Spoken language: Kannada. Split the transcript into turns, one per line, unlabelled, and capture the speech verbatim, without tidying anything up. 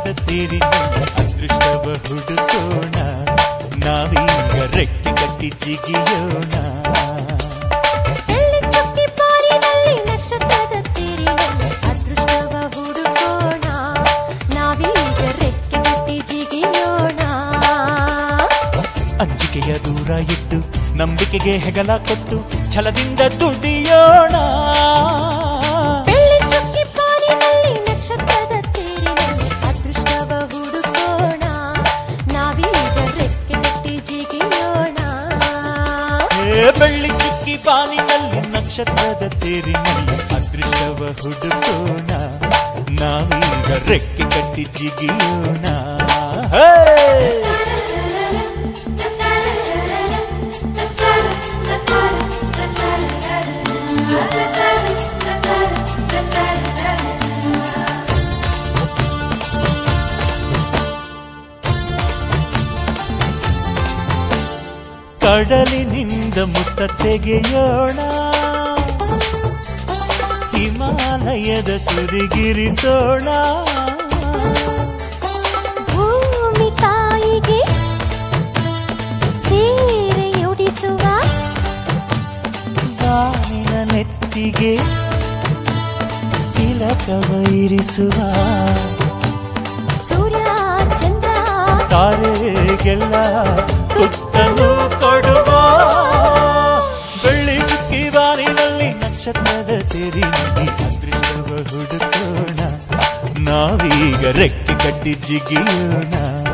ತೀರಿನಲ್ಲಿ ಅದೃಷ್ಟವ ಹುಡುಕೋಣ, ನಾವೀಗ ರೆಕ್ಕೆ ಕಟ್ಟಿ ಜಿಗಿಯೋಣ.
ಚುಕ್ಕಿ ಪಾರಿನಲ್ಲಿ ನಕ್ಷತ್ರದ ತೀರಿನಲ್ಲಿ ಅದೃಷ್ಟವ ಹುಡುಕೋಣ, ನಾವೀಗ ರೆಕ್ಕೆ ಕಟ್ಟಿ ಜಿಗಿಯೋಣ.
ಅಂಜಿಕೆಯ ದೂರ ಇಟ್ಟು ನಂಬಿಕೆಗೆ ಹೆಗಲ ಕೊಟ್ಟು ಛಲದಿಂದ ದುಡಿಯೋಣ.
ಚುಕ್ಕಿ ಪಾರಿನಲ್ಲಿ ನಕ್ಷತ್ರದ ತೀರಿನಲ್ಲಿ ಅದೃಷ್ಟವ ಹುಡುಕೋಣ, ನಾವೀಗ ರೆಕ್ಕೆ ಕಟ್ಟಿ ಜಿಗಿಯೋಣ.
ಬೆಳ್ಳಿ ಚುಕ್ಕಿ ಬಾನಿನಲ್ಲಿ ನಕ್ಷತ್ರದ ತೇರಿನಲ್ಲಿ ಅದೃಷ್ಟವ ಹುಡುಕೋಣ, ನಾವೀಗ ರೆಕ್ಕೆ ಕಟ್ಟಿ ಜಿಗಿಯೋಣ. ಕಡಲಿನಿಂದ ಮುತ್ತ ತೆಗೆಯೋಣ, ಹಿಮಾಲಯದ ತುದಿಗಿರಿಸೋಣ.
ಭೂಮಿ ತಾಯಿಗೆ ಸೀರೆಯುಡಿಸುವ,
ಬಾನಿನ ನೆತ್ತಿಗೆ ತಿಲಕವ ಇರಿಸುವ.
ಸೂರ್ಯ ಚಂದ್ರ
ತಾರೆಗೆಲ್ಲ ತುತ್ತನ್ನು ಕೊಡುವ. ಬೆಳ್ಳಿ ಚುಕ್ಕಿ ಬಾನಿನಲ್ಲಿ ನಕ್ಷತ್ರದ ತೇರಿನಲ್ಲಿ ಅದೃಷ್ಟವ ಹುಡುಕೋಣ, ನಾವೀಗ ರೆಕ್ಕೆ ಕಟ್ಟಿ ಜಿಗಿಯೋಣ.